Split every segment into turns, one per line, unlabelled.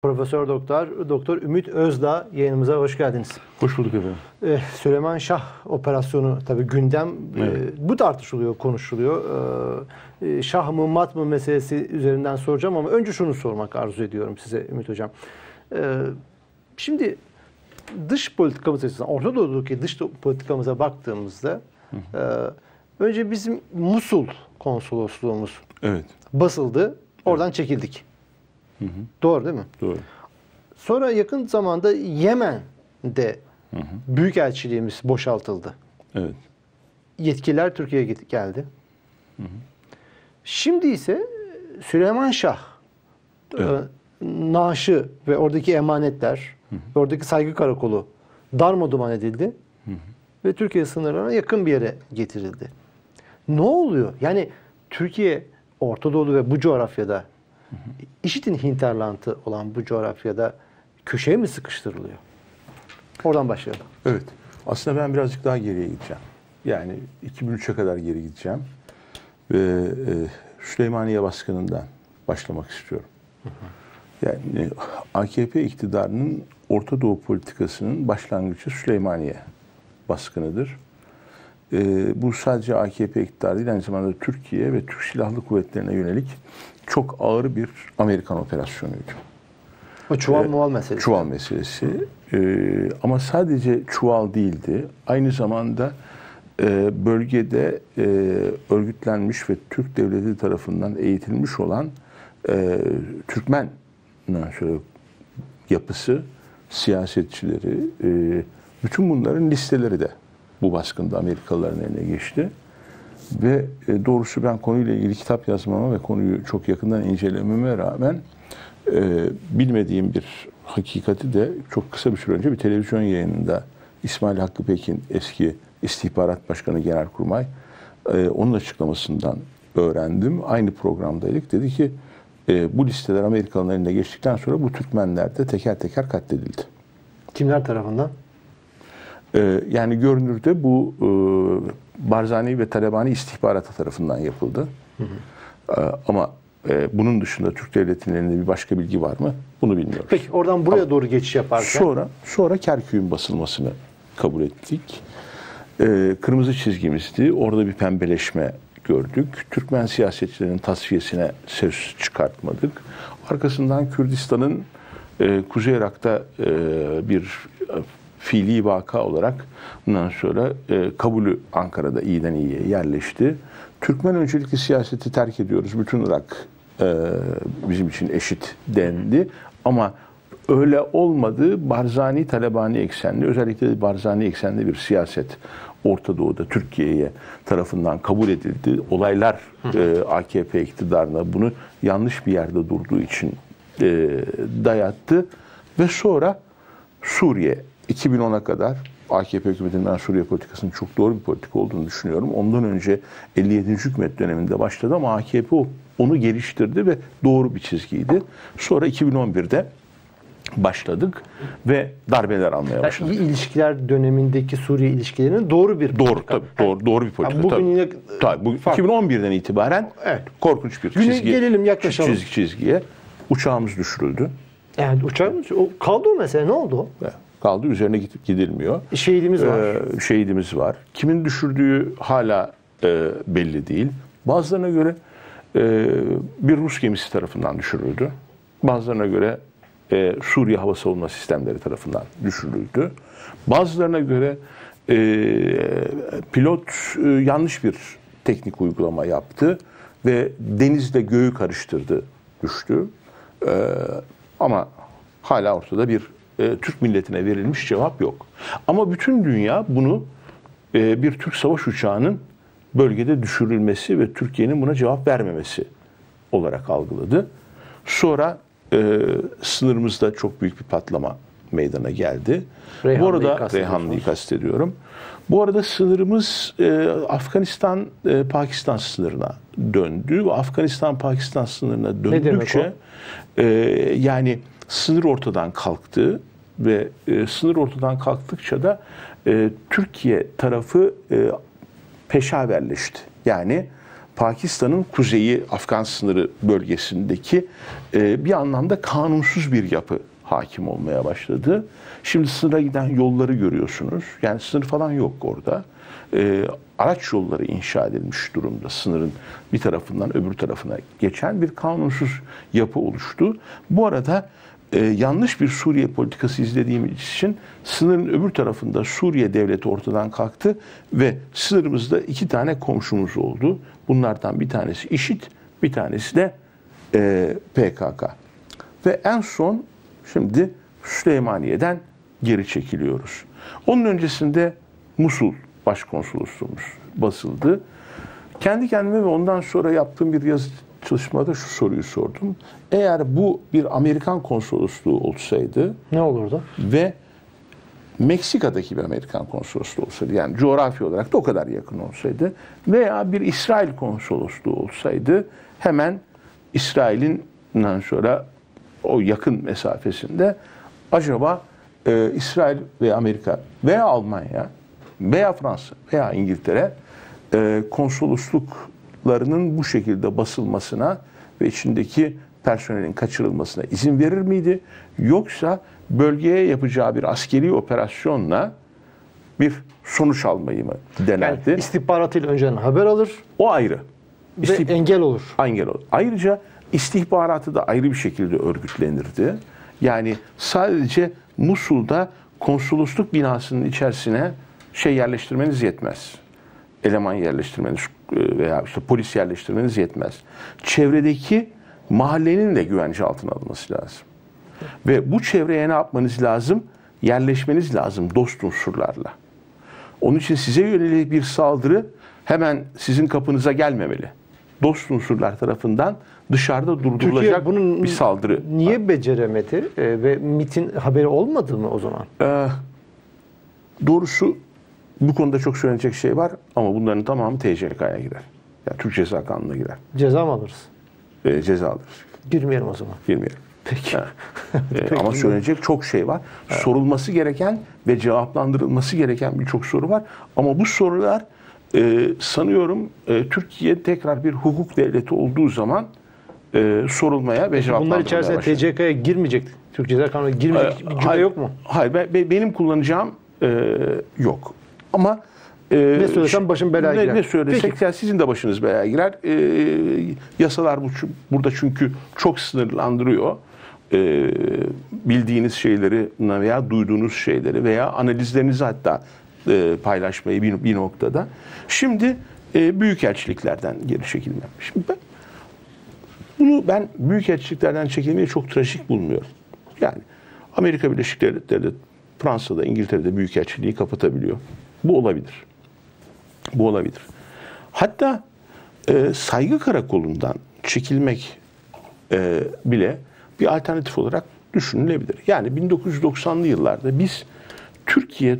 Profesör Doktor Ümit Özdağ yayınımıza hoş geldiniz.
Hoş bulduk efendim.
Süleyman Şah operasyonu tabii gündem.
Evet.
Bu tartışılıyor, konuşuluyor. Şah mı mat mı meselesi üzerinden soracağım ama önce şunu sormak arzu ediyorum size Ümit Hocam. Şimdi dış politikamız açısından, Orta Doğu'daki dış politikamıza baktığımızda önce bizim Musul konsolosluğumuz basıldı. Oradan çekildik. Doğru değil mi?
Doğru.
Sonra yakın zamanda Yemen'de büyükelçiliğimiz boşaltıldı.
Evet.
Yetkililer Türkiye'ye geldi. Şimdi ise Süleyman Şah naaşı ve oradaki emanetler, ve oradaki saygı karakolu darmaduman edildi ve Türkiye sınırlarına yakın bir yere getirildi. Ne oluyor? Yani Türkiye, Orta Doğu ve bu coğrafyada, IŞİD'in hinterlantı olan bu coğrafyada köşeye mi sıkıştırılıyor? Oradan başlayalım.
Evet. Aslında ben birazcık daha geriye gideceğim. Yani 2003'e kadar geri gideceğim. Ve Süleymaniye baskınından başlamak istiyorum. Yani AKP iktidarının Orta Doğu politikasının başlangıcı Süleymaniye baskınıdır. Bu sadece AKP iktidarı değil, aynı zamanda Türkiye ve Türk Silahlı Kuvvetleri'ne yönelik çok ağır bir Amerikan operasyonuydu.
O çuval muval meselesi.
Çuval meselesi. Ama sadece çuval değildi. Aynı zamanda bölgede örgütlenmiş ve Türk devleti tarafından eğitilmiş olan Türkmen yapısı, siyasetçileri, bütün bunların listeleri de bu baskında Amerikalıların eline geçti. Ve doğrusu ben konuyla ilgili kitap yazmama ve konuyu çok yakından incelememe rağmen bilmediğim bir hakikati de çok kısa bir süre önce bir televizyon yayınında İsmail Hakkı Pekin, eski İstihbarat Başkanı Genelkurmay, onun açıklamasından öğrendim. Aynı programdaydık. Dedi ki bu listeler Amerikalıların eline geçtikten sonra bu Türkmenler de teker teker katledildi.
Kimler tarafından?
Yani görünürde bu Barzani ve Talabani istihbaratı tarafından yapıldı. Ama bunun dışında Türk devletinin elinde bir başka bilgi var mı? Bunu bilmiyoruz.
Peki oradan buraya doğru geçiş yaparken?
Sonra Kerkük'ün basılmasını kabul ettik. Kırmızı çizgimizdi. Orada bir pembeleşme gördük. Türkmen siyasetçilerin tasfiyesine söz çıkartmadık. Arkasından Kürdistan'ın Kuzey Irak'ta bir fiili vaka olarak bundan sonra kabulü Ankara'da iyiden iyiye yerleşti. Türkmen öncelikli siyaseti terk ediyoruz. Bütün Irak bizim için eşit dendi. Ama öyle olmadı. Barzani, Talabani eksenli, özellikle Barzani eksenli bir siyaset Orta Doğu'da Türkiye'ye tarafından kabul edildi. Olaylar AKP iktidarına bunu yanlış bir yerde durduğu için dayattı. Ve sonra Suriye 2010'a kadar AKP hükümetinin ben Suriye politikasının çok doğru bir politika olduğunu düşünüyorum. Ondan önce 57. hükümet döneminde başladı ama AKP onu geliştirdi ve doğru bir çizgiydi. Sonra 2011'de başladık ve darbeler almaya başladık.
İyi ilişkiler dönemindeki Suriye ilişkilerinin doğru bir politika.
Doğru bir politika.
Bugün yine
2011'den itibaren korkunç bir çizgi.
Gelelim, yaklaşalım.
Çizgiye uçağımız düşürüldü.
Yani uçağımız kaldı o mesele, ne oldu?
Kaldı, üzerine gidilmiyor.
Şehidimiz var.
Şehidimiz var. Kimin düşürdüğü hala belli değil. Bazılarına göre bir Rus gemisi tarafından düşürüldü. Bazılarına göre Suriye Hava Savunma Sistemleri tarafından düşürüldü. Bazılarına göre pilot yanlış bir teknik uygulama yaptı ve denizle göğü karıştırdı, düştü. Ama hala ortada bir Türk milletine verilmiş cevap yok. Ama bütün dünya bunu bir Türk savaş uçağının bölgede düşürülmesi ve Türkiye'nin buna cevap vermemesi olarak algıladı. Sonra sınırımızda çok büyük bir patlama meydana geldi. Bu arada Reyhanlı'yı kastediyorum. Bu arada sınırımız Afganistan-Pakistan sınırına döndü. Ve Afganistan-Pakistan sınırına döndükçe yani sınır ortadan kalktı ve sınır ortadan kalktıkça da Türkiye tarafı peşaverleşti. Yani Pakistan'ın kuzeyi Afgan sınırı bölgesindeki bir anlamda kanunsuz bir yapı hakim olmaya başladı. Şimdi sınıra giden yolları görüyorsunuz. Yani sınır falan yok orada. Araç yolları inşa edilmiş durumda. Sınırın bir tarafından öbür tarafına geçen bir kanunsuz yapı oluştu. Bu arada yanlış bir Suriye politikası izlediğimiz için sınırın öbür tarafında Suriye devleti ortadan kalktı ve sınırımızda 2 tane komşumuz oldu. Bunlardan bir tanesi IŞİD, bir tanesi de PKK. Ve en son şimdi Süleymaniye'den geri çekiliyoruz. Onun öncesinde Musul Başkonsolosluğumuz basıldı. Kendi kendime ve ondan sonra yaptığım bir yazı çalışmada şu soruyu sordum. Eğer bu bir Amerikan konsolosluğu olsaydı
ne olurdu?
Ve Meksika'daki bir Amerikan konsolosluğu olsaydı, yani coğrafi olarak da o kadar yakın olsaydı veya bir İsrail konsolosluğu olsaydı, hemen İsrail'in sonra o yakın mesafesinde acaba İsrail veya Amerika veya Almanya veya Fransa veya İngiltere konsolosluklarının bu şekilde basılmasına ve içindeki personelin kaçırılmasına izin verir miydi? Yoksa bölgeye yapacağı bir askeri operasyonla bir sonuç almayı mı denerdi?
Yani istihbaratıyla önceden haber alır.
O ayrı.
Ve engel olur.
Engel olur. Ayrıca istihbaratı da ayrı bir şekilde örgütlenirdi. Yani sadece Musul'da konsolosluk binasının içerisine yerleştirmeniz yetmez. Eleman yerleştirmeniz veya işte polis yerleştirmeniz yetmez. Çevredeki mahallenin de güvence altına alınması lazım. Ve bu çevreye ne yapmanız lazım? Yerleşmeniz lazım dost unsurlarla. Onun için size yönelik bir saldırı hemen sizin kapınıza gelmemeli. Dost unsurlar tarafından dışarıda durdurulacak bir saldırı.
Niye beceremedi ve MİT'in haberi olmadı mı o zaman?
Doğrusu bu konuda çok söylenecek şey var ama bunların tamamı TCK'ya girer. Yani Türk Ceza Kanunu'na girer.
Ceza mı alırız?
Ceza alırız.
Girmeyelim o zaman.
Girmeyelim.
Peki.
Peki. Ama söylenecek çok şey var. Evet. Sorulması gereken ve cevaplandırılması gereken birçok soru var. Ama bu sorular sanıyorum Türkiye tekrar bir hukuk devleti olduğu zaman sorulmaya ve cevaplandırılmaya
Bunlar içerisinde TCK'ya girmeyecek, Türk Ceza Kanunu'na girmeyecek bir cümle yok mu?
Hayır, benim kullanacağım yok. Ama
ne söylesem başım belaya girer.
Ne söylesek yani sizin de başınız belaya girer. Yasalar burada çünkü çok sınırlandırıyor. Bildiğiniz şeyleri veya duyduğunuz şeyleri veya analizlerinizi hatta paylaşmayı bir noktada. Şimdi büyükelçiliklerden geri çekilmem. Şimdi ben büyükelçiliklerden çekilmeyi çok trajik bulmuyorum. Yani Amerika Birleşik Devletleri'de, Fransa'da, İngiltere'de büyükelçiliği kapatabiliyor. Bu olabilir. Bu olabilir. Hatta saygı karakolundan çekilmek bile bir alternatif olarak düşünülebilir. Yani 1990'lı yıllarda biz Türkiye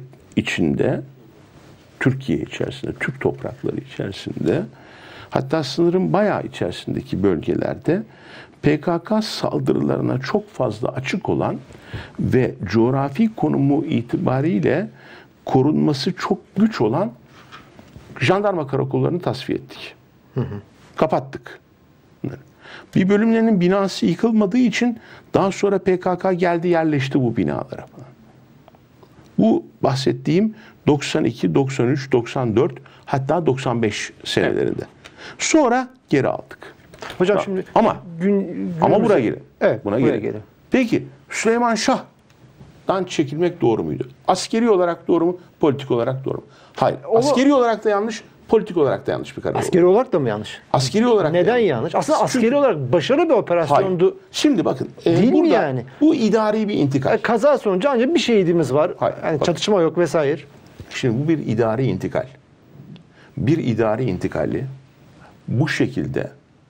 içerisinde, Türk toprakları içerisinde, hatta sınırın bayağı içerisindeki bölgelerde PKK saldırılarına çok fazla açık olan ve coğrafi konumu itibariyle korunması çok güç olan jandarma karakollarını tasfiye ettik. Kapattık. Bir bölümlerinin binası yıkılmadığı için daha sonra PKK geldi yerleşti bu binalara falan. Bu bahsettiğim 92, 93, 94 hatta 95 senelerinde. Evet. Sonra geri aldık.
Hocam şimdi
ama buraya gelin.
Evet, buna gelin.
Peki Süleyman Şah'dan çekilmek doğru muydu? Askeri olarak doğru mu? Politik olarak doğru mu? Hayır. Askeri olarak da yanlış, politik olarak da yanlış bir karar oldu.
Askeri olarak da mı yanlış?
Askeri olarak
neden yanlış? Aslında askeri olarak başarılı bir operasyondu.
Hayır. Şimdi bakın.
Değil mi yani?
Bu idari bir intikal.
Kaza sonucu ancak bir şehidimiz var.
Hayır,
yani çatışma yok vesaire.
Şimdi bu bir idari intikal. Bir idari intikali bu şekilde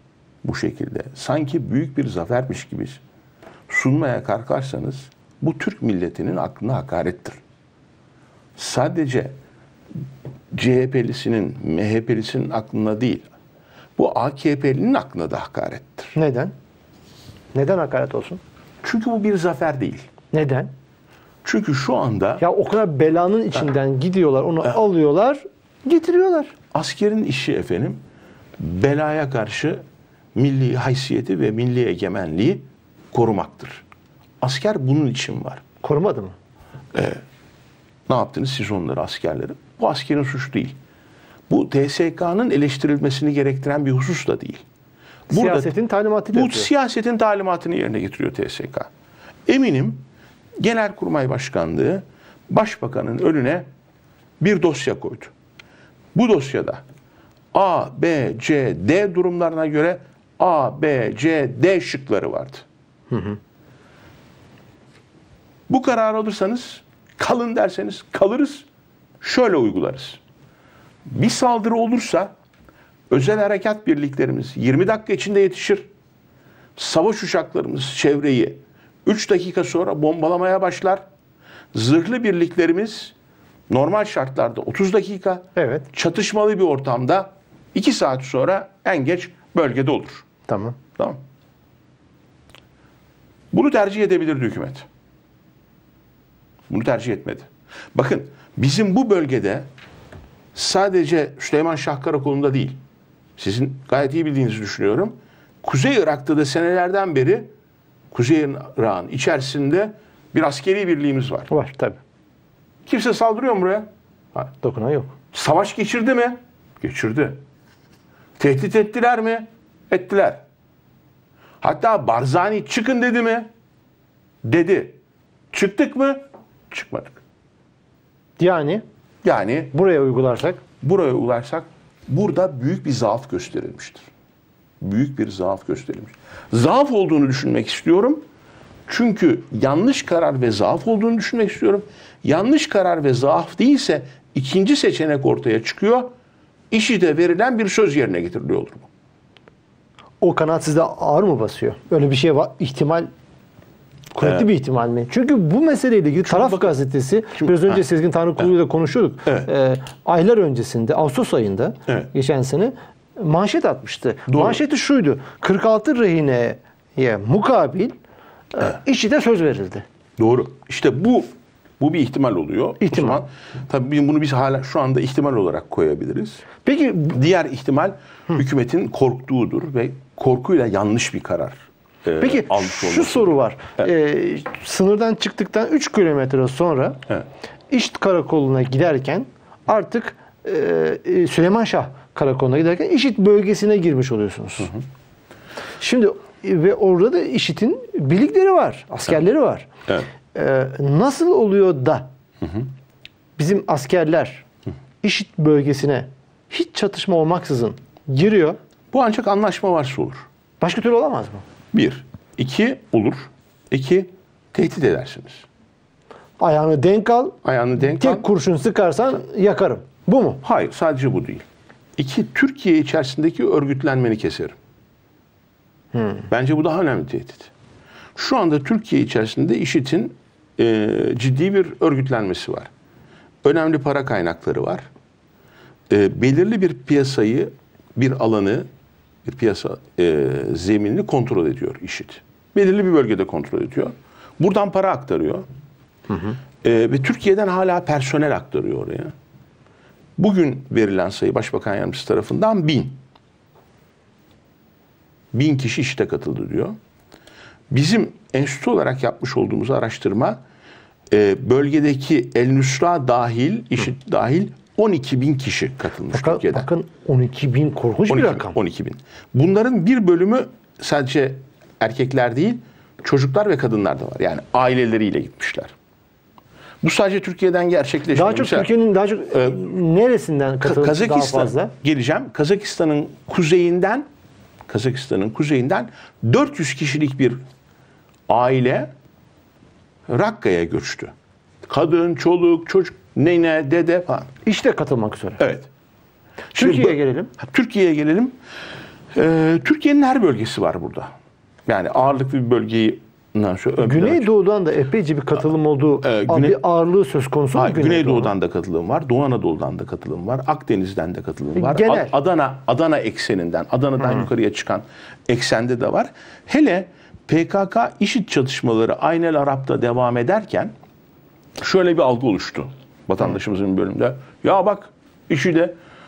sanki büyük bir zafermiş gibi sunmaya kalkarsanız bu Türk milletinin aklına hakarettir. Sadece CHP'lisinin, MHP'lisinin aklına değil, bu AKP'linin aklına da hakarettir.
Neden? Neden hakaret olsun?
Çünkü bu bir zafer değil.
Neden?
Çünkü şu anda...
Ya o kadar belanın içinden gidiyorlar, onu alıyorlar, getiriyorlar.
Askerin işi efendim, belaya karşı milli haysiyeti ve milli egemenliği korumaktır. Asker bunun için var.
Korumadı mı?
Ne yaptınız siz onları, askerleri? Bu askerin suçu değil. Bu TSK'nın eleştirilmesini gerektiren bir husus da değil.
Siyasetin talimatıyla
Bu
yapıyor.
siyasetin talimatını yerine getiriyor TSK. Eminim Genelkurmay Başkanlığı Başbakanın önüne bir dosya koydu. Bu dosyada A, B, C, D durumlarına göre A, B, C, D şıkları vardı. Bu kararı alırsanız, kalın derseniz kalırız, şöyle uygularız. Bir saldırı olursa özel harekat birliklerimiz 20 dakika içinde yetişir. Savaş uçaklarımız çevreyi 3 dakika sonra bombalamaya başlar. Zırhlı birliklerimiz normal şartlarda 30 dakika,
Evet.
çatışmalı bir ortamda 2 saat sonra en geç bölgede olur.
Tamam.
Tamam. Bunu tercih edebilirdi hükümet. Bunu tercih etmedi. Bakın bizim bu bölgede sadece Süleyman Şah Karakolu'nda değil, sizin gayet iyi bildiğinizi düşünüyorum. Kuzey Irak'ta da senelerden beri Kuzey Irak'ın içerisinde bir askeri birliğimiz var.
Var tabii.
Kimse saldırıyor mu buraya? Hayır.
Dokunan yok.
Savaş geçirdi mi? Geçirdi. Tehdit ettiler mi? Ettiler. Hatta Barzani çıkın dedi mi? Dedi. Çıktık mı? Çıkmadık.
Yani
Yani
buraya uygularsak
buraya ulaşsak burada büyük bir zaaf gösterilmiştir. Büyük bir zaaf gösterilmiş. Zaaf olduğunu düşünmek istiyorum. Çünkü yanlış karar ve zaaf olduğunu düşünmek istiyorum. Yanlış karar ve zaaf değilse ikinci seçenek ortaya çıkıyor. IŞİD'e verilen bir söz yerine getiriliyor olur mu?
o kanaat sizde ağır mı basıyor? Öyle bir şey var. İhtimal kuvvetli bir ihtimal mi? Çünkü bu meseleyle ilgili Taraf Gazetesi biraz önce Sezgin Tanrıkulu ile konuşuyorduk.
Evet.
Aylar öncesinde Ağustos ayında
Evet.
geçen sene manşet atmıştı.
Doğru.
Manşeti şuydu. 46 rehineye mukabil IŞİD'e söz verildi.
Doğru. İşte bu bir ihtimal oluyor.
İhtimal.
O zaman tabii bunu biz hala şu anda ihtimal olarak koyabiliriz.
Peki
Diğer ihtimal hükümetin korktuğudur ve korkuyla yanlış bir karar
Peki
almış
şu
olması.
soru var. Sınırdan çıktıktan 3 kilometre sonra
Evet.
İŞİD Karakolu'na giderken artık Süleyman Şah Karakolu'na giderken İŞİD bölgesine girmiş oluyorsunuz. Şimdi ve orada da IŞİD'in birlikleri var, askerleri var.
Evet.
Nasıl oluyor da bizim askerler IŞİD bölgesine hiç çatışma olmaksızın giriyor?
Bu ancak anlaşma varsa olur.
Başka türlü olamaz mı?
1. 2 olur. 2 tehdit edersiniz.
Ayağını denk al,
Ayağını denk al.
tek kurşun sıkarsan yakarım. Bu mu?
Hayır, sadece bu değil. 2. Türkiye içerisindeki örgütlenmeni keserim. Bence bu daha önemli tehdit. Şu anda Türkiye içerisinde IŞİD'in ciddi bir örgütlenmesi var. Önemli para kaynakları var. Belirli bir piyasayı, bir alanı, bir piyasa zeminini kontrol ediyor IŞİD. Belirli bir bölgede kontrol ediyor. Buradan para aktarıyor. Ve Türkiye'den hala personel aktarıyor oraya. Bugün verilen sayı Başbakan Yardımcısı tarafından 1000. 1000 kişi IŞİD'e katıldı diyor. Bizim enstitü olarak yapmış olduğumuz araştırma bölgedeki El Nusra dahil, IŞİD dahil 12.000 kişi katılmış Türkiye'den.
Bakın 12.000 korkunç bir rakam.
12.000. Bunların bir bölümü sadece erkekler değil, çocuklar ve kadınlar da var. Yani aileleriyle gitmişler. Bu sadece Türkiye'den gerçekleşmiyor.
Daha çok
Mesela,
Türkiye'nin daha çok neresinden katıldı daha
Kazakistan
fazla?
geleceğim. Kazakistan'ın kuzeyinden 400 kişilik bir aile Rakka'ya göçtü. Kadın, çoluk, çocuk, nene, dede falan.
İşte katılmak üzere.
Evet.
Türkiye'ye gelelim.
Türkiye'ye gelelim. Türkiye'nin her bölgesi var burada. Yani ağırlıklı bir bölgeyi
Güneydoğu'dan da epeyce bir katılım olduğu bir ağırlığı söz konusu mu?
Güneydoğu'dan da katılım var. Doğu Anadolu'dan da katılım var. Akdeniz'den de katılım var.
Genel.
Adana ekseninden, Adana'dan yukarıya çıkan eksende de var. Hele PKK IŞİD çatışmaları Aynel Arap'ta devam ederken şöyle bir algı oluştu vatandaşımızın bir bölümünde. Ya bak IŞİD'e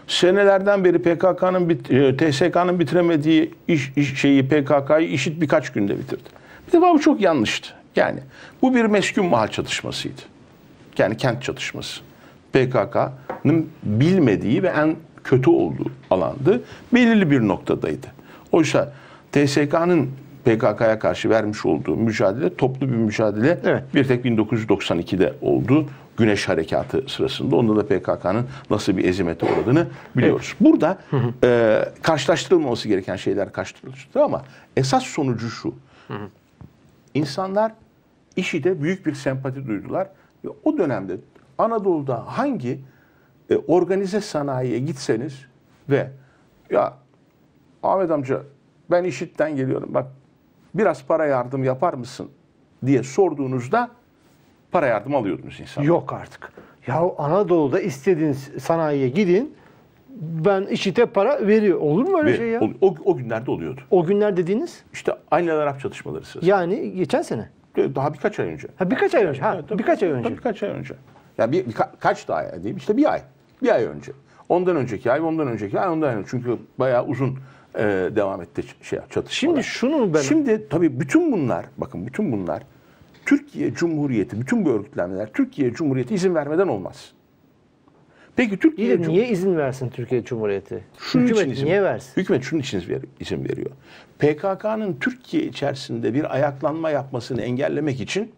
Senelerden beri TSK'nın bitiremediği PKK'yı IŞİD birkaç günde bitirdi. Bir defa bu çok yanlıştı. Yani bu bir meskun mahal çatışmasıydı. Yani kent çatışması. PKK'nın bilmediği ve en kötü olduğu alandı. Belirli bir noktadaydı. Oysa TSK'nın PKK'ya karşı vermiş olduğu mücadele toplu bir mücadele. Evet. Bir tek 1992'de oldu. Güneş Harekatı sırasında. Onda da PKK'nın nasıl bir ezimete uğradığını biliyoruz. Evet. Burada karşılaştırılmaması gereken şeyler karşılaştırılıyor ama esas sonucu şu. İnsanlar IŞİD'e büyük bir sempati duydular. Ve o dönemde Anadolu'da hangi organize sanayiye gitseniz ve ya Ahmet amca ben IŞİD'den geliyorum bak biraz para yardım yapar mısın diye sorduğunuzda para yardım alıyordunuz insanlar.
Yok artık. Ya Anadolu'da istediğiniz sanayiye gidin ben IŞİD'e para veriyor. Olur mu öyle şey ya?
O günlerde oluyordu.
O günler dediğiniz?
İşte Aynalı Arap çatışmaları sırasında.
Yani geçen sene.
Daha birkaç ay önce.
Ha birkaç ay önce. Birkaç ay önce.
Birkaç ay önce. Ya kaç daha diyeyim? İşte bir ay. Bir ay önce. Ondan önceki ay, ondan önceki ay, ondan önce. Çünkü bayağı uzun devam etti çatışmalar.
Şimdi şunu ben...
Şimdi tabii bütün bunlar, bakın bütün bunlar Türkiye Cumhuriyeti, bütün bu örgütlenmeler Türkiye Cumhuriyeti izin vermeden olmaz. Peki Türkiye
niye izin versin Türkiye Cumhuriyeti?
Hükümet
niye versin?
Hükümet şunun için izin veriyor. PKK'nın Türkiye içerisinde bir ayaklanma yapmasını engellemek için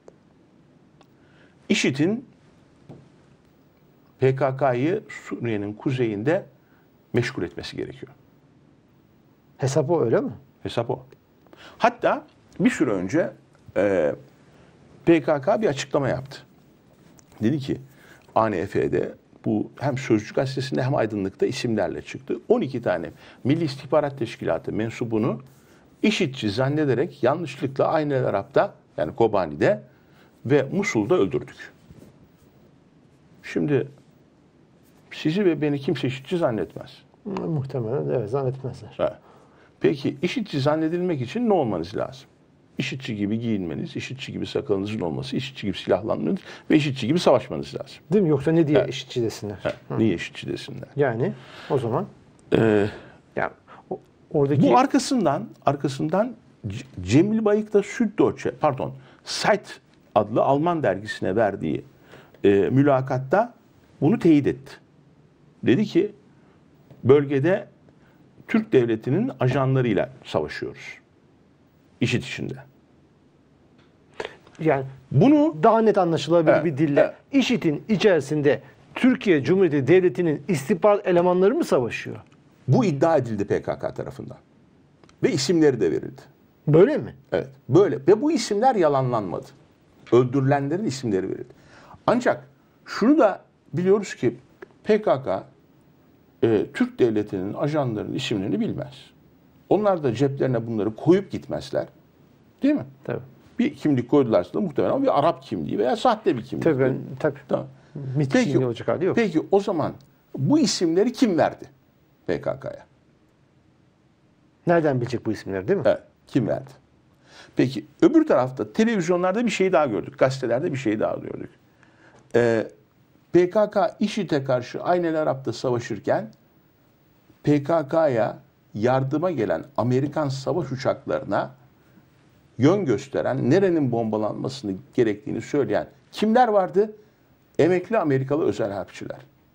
IŞİD'in PKK'yı Suriye'nin kuzeyinde meşgul etmesi gerekiyor.
Hesap o öyle mi?
Hesap o. Hatta bir süre önce PKK bir açıklama yaptı. Dedi ki ANF'de bu hem Sözcü Gazetesi'nde hem Aydınlık'ta isimlerle çıktı. 12 tane Milli İstihbarat Teşkilatı mensubunu IŞİD'ci zannederek yanlışlıkla Aynel Arap'ta yani Kobani'de ve Musul'da öldürdük. Şimdi sizi ve beni kimse IŞİD'ci zannetmez.
Muhtemelen evet zannetmezler.
Evet. Peki IŞİD'ci zannedilmek için ne olmanız lazım? IŞİD'ci gibi giyinmeniz, IŞİD'ci gibi sakalınızın olması, IŞİD'ci gibi silahlanmanız ve IŞİD'ci gibi savaşmanız lazım.
Değil mi? Yoksa ne diye IŞİD'ci desinler?
Niye IŞİD'ci desinler?
Yani o zaman
yani,
oradaki...
Bu arkasından Cemil Bayık da Zeit adlı Alman dergisine verdiği mülakatta bunu teyit etti. Dedi ki bölgede Türk devletinin ajanlarıyla savaşıyoruz. IŞİD içinde.
Yani
bunu
daha net anlaşılabilir bir dille IŞİD'in içerisinde Türkiye Cumhuriyeti Devleti'nin istihbarat elemanları mı savaşıyor?
Bu iddia edildi PKK tarafından. Ve isimleri de verildi.
Böyle mi?
Evet. Böyle. Ve bu isimler yalanlanmadı. Öldürülenlerin isimleri verildi. Ancak şunu da biliyoruz ki PKK Türk devletinin ajanlarının isimlerini bilmez. Onlar da ceplerine bunları koyup gitmezler. Değil mi?
Tabii.
Bir kimlik koydularsa da muhtemelen bir Arap kimliği veya sahte bir kimlik.
Tabii.
Tamam.
Peki, olacak hali yok.
Peki o zaman bu isimleri kim verdi PKK'ya?
Nereden bilecek bu isimleri değil mi?
Evet. Kim verdi? Peki öbür tarafta televizyonlarda bir şey daha gördük. Gazetelerde bir şey daha gördük. PKK IŞİD'e karşı Aynel Arap'ta savaşırken PKK'ya yardıma gelen Amerikan savaş uçaklarına yön gösteren, nerenin bombalanmasını gerektiğini söyleyen kimler vardı? Emekli Amerikalı özel harpçiler.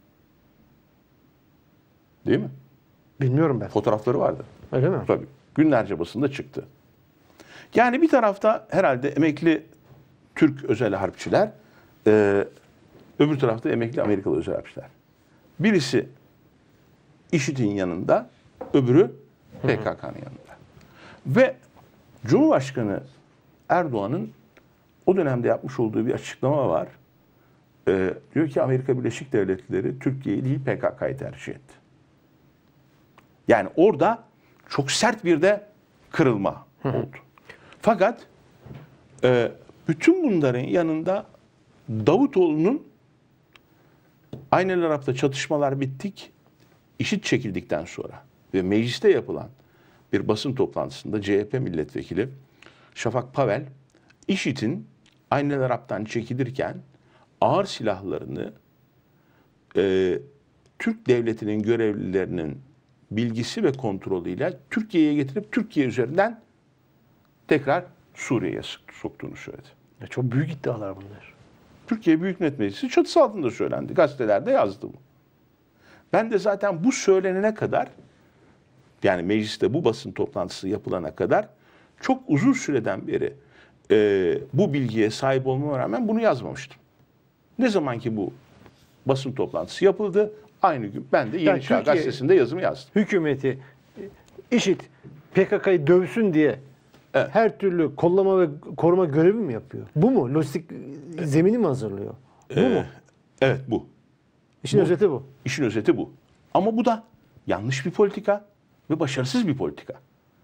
Değil mi?
Bilmiyorum ben.
Fotoğrafları vardı.
Öyle mi?
Tabii. Günlerce basında çıktı. Yani bir tarafta herhalde emekli Türk özel harpçiler, öbür tarafta emekli Amerikalı özel harpçiler. Birisi IŞİD'in yanında, öbürü PKK'nın yanında. Ve Cumhurbaşkanı Erdoğan'ın o dönemde yapmış olduğu bir açıklama var. Diyor ki Amerika Birleşik Devletleri Türkiye'yi değil PKK'yı tercih etti. Yani orada çok sert bir de kırılma oldu. Fakat bütün bunların yanında Davutoğlu'nun Aynel Arap'ta çatışmalar bittik, IŞİD çekildikten sonra ve mecliste yapılan bir basın toplantısında CHP milletvekili Şafak Pavel, IŞİD'in Aynel Arap'tan çekilirken ağır silahlarını Türk devletinin görevlilerinin bilgisi ve kontrolüyle Türkiye'ye getirip Türkiye üzerinden tekrar Suriye'ye soktuğunu söyledi.
Ya çok büyük iddialar bunlar.
Türkiye Büyük Millet Meclisi çatısı altında söylendi. Gazetelerde yazdı bu. Ben de zaten bu söylenene kadar, yani mecliste bu basın toplantısı yapılana kadar çok uzun süreden beri bu bilgiye sahip olmama rağmen bunu yazmamıştım. Ne zaman ki bu basın toplantısı yapıldı, aynı gün ben de Yeni Çağ Gazetesi'nde yazımı yazdım.
Hükümeti, IŞİD, PKK'yı dövsün diye her türlü kollama ve koruma görevi mi yapıyor? Bu mu? Lojistik zemini mi hazırlıyor? Bu mu?
Evet, bu.
İşin özeti bu.
İşin özeti bu. Ama bu da yanlış bir politika ve başarısız bir politika.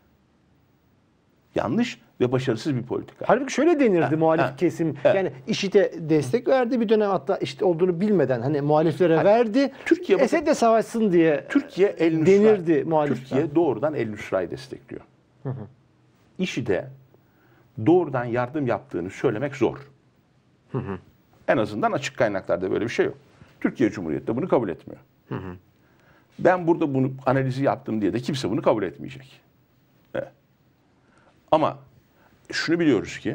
Yanlış ve başarısız bir politika.
Halbuki şöyle denirdi muhalif kesim. Yani IŞİD'e destek verdi bir dönem, hatta IŞİD olduğunu bilmeden hani muhaliflere verdi.
Türkiye
Esed'le savaşsın diye
Türkiye El
denirdi muhalifler.
Türkiye doğrudan El Nusra'yı destekliyor. IŞİD'e doğrudan yardım yaptığını söylemek zor. En azından açık kaynaklarda böyle bir şey yok. Türkiye Cumhuriyeti de bunu kabul etmiyor. Ben burada bunu analizi yaptım diye de kimse bunu kabul etmeyecek. Evet. Ama şunu biliyoruz ki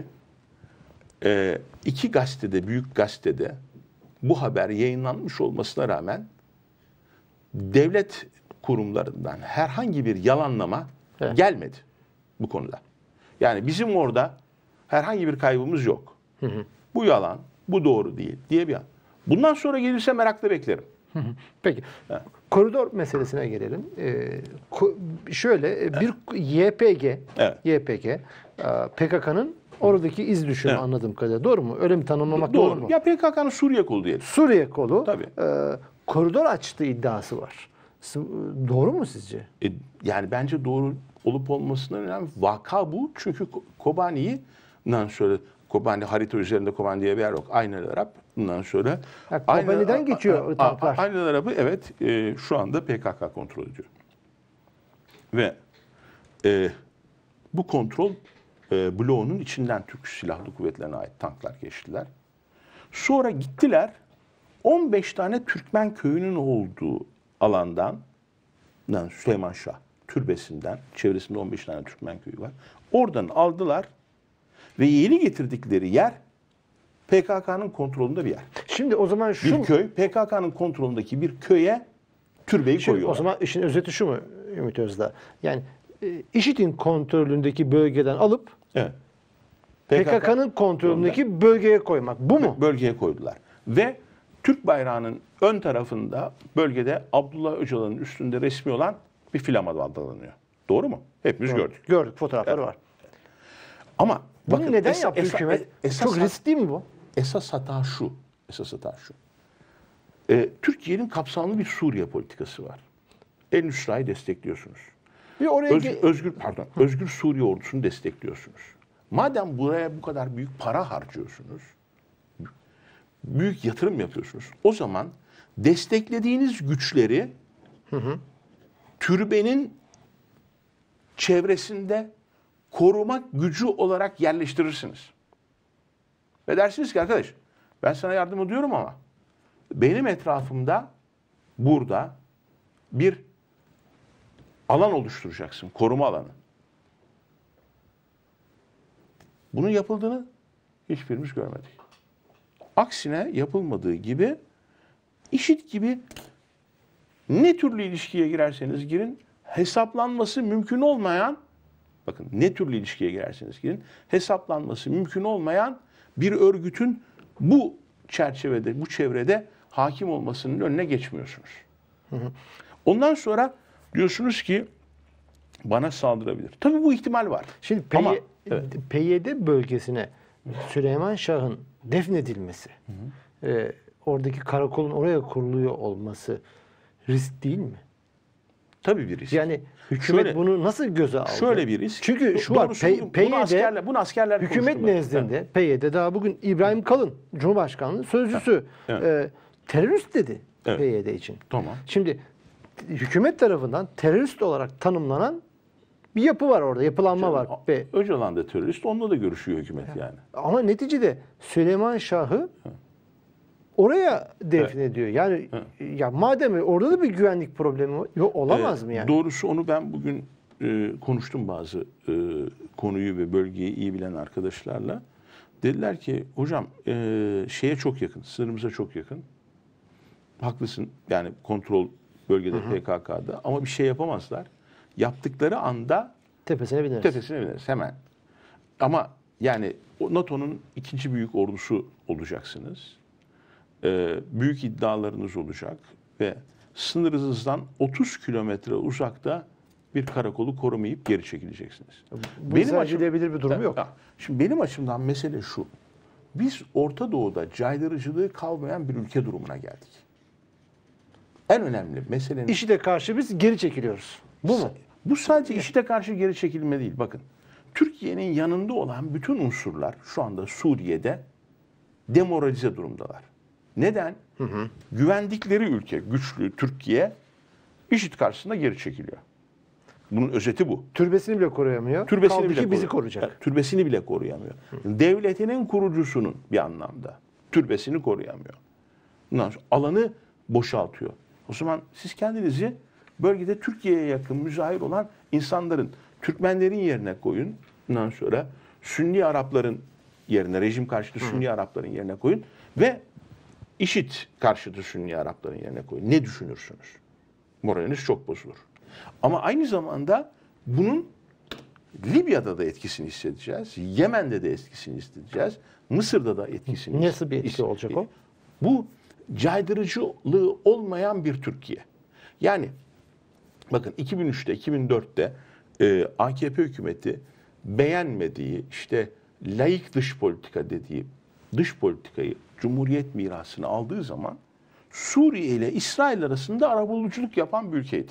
iki gazetede, büyük gazetede bu haber yayınlanmış olmasına rağmen devlet kurumlarından herhangi bir yalanlama gelmedi bu konuda. Yani bizim orada herhangi bir kaybımız yok. Bu yalan, bu doğru değil diye bir an. Bundan sonra gelirse merakla beklerim.
Peki. Evet. Koridor meselesine gelelim. Şöyle bir YPG, PKK'nın oradaki iz düşümü anladığım kadarıyla. Doğru mu? Öyle mi tanımlamak doğru mu?
Ya PKK'nın Suriye kolu diyelim.
Suriye kolu.
Tabii.
Koridor açtığı iddiası var. Doğru mu sizce?
Yani bence doğru olup olmasına önemli. Vaka bu. Çünkü Kobani'den sonra Kobani harita üzerinde Kobani diye bir yer yok. Aynel Arap. Bundan sonra
Kobani'den geçiyor tanklar.
Aynel Arap'ı evet şu anda PKK kontrol ediyor. Ve bu kontrol bloğunun içinden Türk Silahlı Kuvvetleri'ne ait tanklar geçtiler. Sonra gittiler 15 tane Türkmen köyünün olduğu alandan Süleyman Şah türbesinden, çevresinde 15 tane Türkmen köyü var. Oradan aldılar ve yeni getirdikleri yer PKK'nın kontrolünde bir yer.
Şimdi o zaman şu...
Bir köy, PKK'nın kontrolündeki bir köye türbeyi koyuyorlar.
O zaman işin özeti şu mu Ümit Özdağ? Yani IŞİD'in kontrolündeki bölgeden alıp PKK'nın kontrolündeki bölgeye koymak. Bu mu?
Bölgeye koydular. Ve Türk bayrağının ön tarafında bölgede Abdullah Öcalan'ın üstünde resmi olan bir flama dalgalanıyor. Doğru mu? Hepimiz gördük.
Gördük. Fotoğrafları var.
Ama
bunu bakın, neden yaptı hükümet? Çok riskli değil mi bu?
Esas hata şu. Türkiye'nin kapsamlı bir Suriye politikası var. El Nusra'yı destekliyorsunuz.
Bir oraya
Özgür Suriye ordusunu destekliyorsunuz. Madem buraya bu kadar büyük para harcıyorsunuz, büyük yatırım yapıyorsunuz, o zaman desteklediğiniz güçleri türbenin çevresinde korumak gücü olarak yerleştirirsiniz. Ve dersiniz ki arkadaş ben sana yardım ediyorum ama benim etrafımda burada bir alan oluşturacaksın. Koruma alanı. Bunun yapıldığını hiçbirimiz görmedik. Aksine yapılmadığı gibi IŞİD gibi ne türlü ilişkiye girerseniz girin hesaplanması mümkün olmayan, bakın ne türlü ilişkiye girerseniz girin hesaplanması mümkün olmayan bir örgütün bu çerçevede, bu çevrede hakim olmasının önüne geçmiyorsunuz. Ondan sonra diyorsunuz ki bana saldırabilir. Tabii bu ihtimal var.
Şimdi PYD bölgesine Süleyman Şah'ın defnedilmesi, oradaki karakolun oraya kuruluyor olması risk değil mi?
Tabii bir risk.
Yani hükümet bunu nasıl göze aldı?
Şöyle bir risk.
Çünkü şu var,
bunu askerler
hükümet nezdinde, PYD daha bugün İbrahim Kalın, Cumhurbaşkanlığı sözcüsü, terörist dedi PYD için.
Tamam.
Şimdi hükümet tarafından terörist olarak tanımlanan bir yapı var orada, yapılanma var.
Öcalan da terörist, onunla da görüşüyor hükümet yani.
Ama neticede Süleyman Şah'ı oraya defne ediyor. Yani ya madem orada da bir güvenlik problemi yok, olamaz mı yani?
Doğrusu onu ben bugün konuştum bazı konuyu ve bölgeyi iyi bilen arkadaşlarla. Dediler ki hocam şeye çok yakın, sınırımıza çok yakın. Haklısın yani kontrol bölgede PKK'da ama bir şey yapamazlar. Yaptıkları anda
Tepesine bineriz.
tepesine bineriz hemen. Ama yani NATO'nun ikinci büyük ordusu olacaksınız. Büyük iddialarınız olacak ve sınırınızdan 30 kilometre uzakta bir karakolu korumayıp geri çekileceksiniz.
Bu izah edilebilir bir durum yok.
Şimdi benim açımdan mesele şu. Biz Orta Doğu'da caydırıcılığı kalmayan bir ülke durumuna geldik. En önemli meselenin...
IŞİD'e karşı biz geri çekiliyoruz. Bu mu?
Bu sadece IŞİD'e karşı geri çekilme değil. Bakın, Türkiye'nin yanında olan bütün unsurlar şu anda Suriye'de demoralize durumdalar. Neden? Güvendikleri ülke, güçlü Türkiye, IŞİD karşısında geri çekiliyor. Bunun özeti bu.
Türbesini bile koruyamıyor.
Türbesini
Kaldı
bile
ki bizi koruyacak.
Türbesini bile koruyamıyor. Devletinin kurucusunun bir anlamda türbesini koruyamıyor. Bundan sonra alanı boşaltıyor. O zaman siz kendinizi bölgede Türkiye'ye yakın müzahir olan insanların, Türkmenlerin yerine koyun. Bundan sonra Sünni Arapların yerine, rejim karşıtı Sünni Arapların yerine koyun ve IŞİD karşıtı Sünni Arapların yerine koyun. Ne düşünürsünüz? Moraliniz çok bozulur. Ama aynı zamanda bunun Libya'da da etkisini hissedeceğiz. Yemen'de de etkisini hissedeceğiz. Mısır'da da etkisini
Nasıl bir etki olacak o?
Bu caydırıcılığı olmayan bir Türkiye. Yani bakın 2003'te, 2004'te AKP hükümeti beğenmediği, işte laik dış politika dediği dış politikayı, Cumhuriyet mirasını aldığı zaman Suriye ile İsrail arasında arabuluculuk yapan bir ülkeydi.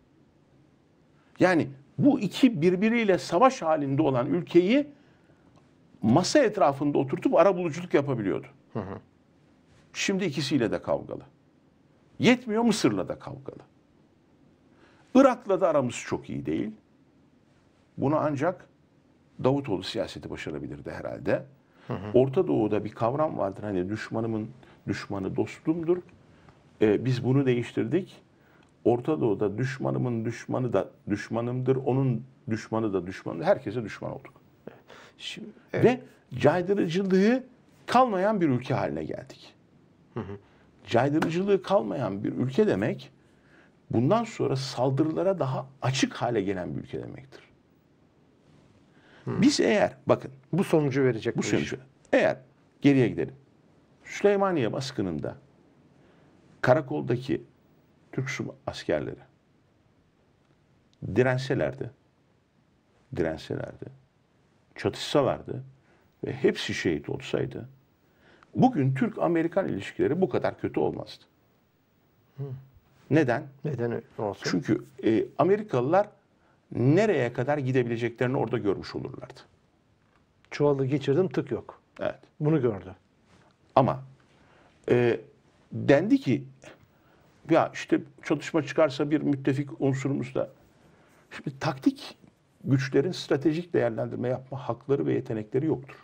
Yani bu iki birbiriyle savaş halinde olan ülkeyi masa etrafında oturtup arabuluculuk yapabiliyordu. Şimdi ikisiyle de kavgalı. Yetmiyor, Mısır'la da kavgalı. Irak'la da aramız çok iyi değil. Bunu ancak Davutoğlu siyaseti başarabilirdi herhalde. Orta Doğu'da bir kavram vardır. Hani düşmanımın düşmanı dostumdur. Biz bunu değiştirdik. Orta Doğu'da düşmanımın düşmanı da düşmanımdır. Onun düşmanı da düşmanımdır. Herkese düşman olduk.
Şimdi,
Ve caydırıcılığı kalmayan bir ülke haline geldik. Caydırıcılığı kalmayan bir ülke demek, bundan sonra saldırılara daha açık hale gelen bir ülke demektir. Biz eğer, bakın,
bu sonucu verecek.
bu sonucu, eğer geriye gidelim. Süleymaniye baskınında karakoldaki Türk askerleri direnselerdi, çatışsalardı ve hepsi şehit olsaydı, bugün Türk-Amerikan ilişkileri bu kadar kötü olmazdı. Neden?
Neden öyle olsun?
Çünkü Amerikalılar nereye kadar gidebileceklerini orada görmüş olurlardı.
Çuvalı geçirdim, tık yok.
Evet.
Bunu gördü.
Ama dendi ki ya işte çatışma çıkarsa bir müttefik unsurumuz da. Şimdi taktik güçlerin stratejik değerlendirme yapma hakları ve yetenekleri yoktur.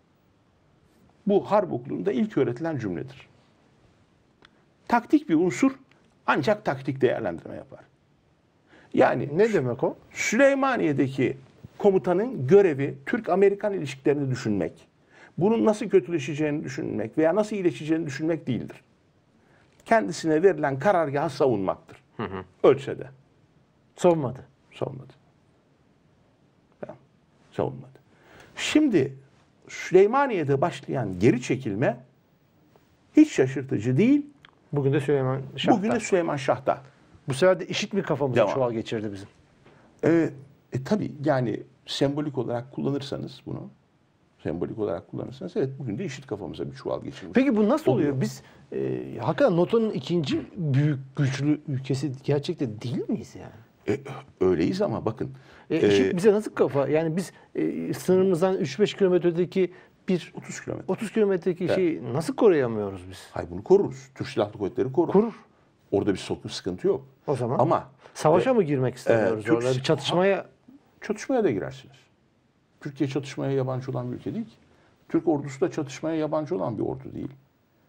Bu harp okulunda ilk öğretilen cümledir. Taktik bir unsur ancak taktik değerlendirme yapar. Yani
Ne demek o?
Süleymaniye'deki komutanın görevi Türk-Amerikan ilişkilerini düşünmek, bunun nasıl kötüleşeceğini düşünmek veya nasıl iyileşeceğini düşünmek değildir. Kendisine verilen karargahı savunmaktır. Ölse de.
Savunmadı.
Savunmadı. Tamam. Savunmadı. Şimdi Süleymaniye'de başlayan geri çekilme hiç şaşırtıcı değil.
Bugün de Süleyman Şah'ta.
Bugün de Süleyman Şah'ta.
Bu sefer de IŞİD mi kafamıza
Devam.
çuval geçirdi bizim?
Tabii yani sembolik olarak kullanırsanız bunu, sembolik olarak kullanırsanız evet bugün de IŞİD kafamıza bir çuval geçirmiş.
Peki bu nasıl oluyor? Biz hakikaten NATO'nun ikinci büyük güçlü ülkesi gerçekten değil miyiz yani?
Öyleyiz ama bakın.
IŞİD bize nasıl kafa? Yani biz sınırımızdan 3-5 kilometredeki
30 kilometre.
30 kilometredeki şeyi nasıl koruyamıyoruz biz?
Hayır bunu koruruz. Türk Silahlı Kuvvetleri korur.
Korur.
Orada bir sıkıntı yok.
O zaman
Ama
savaşa mı girmek istemiyoruz
Türk-
orada? Bir çatışmaya
çatışmaya da girersiniz. Türkiye çatışmaya yabancı olan bir ülke değil ki. Türk ordusu da çatışmaya yabancı olan bir ordu değil.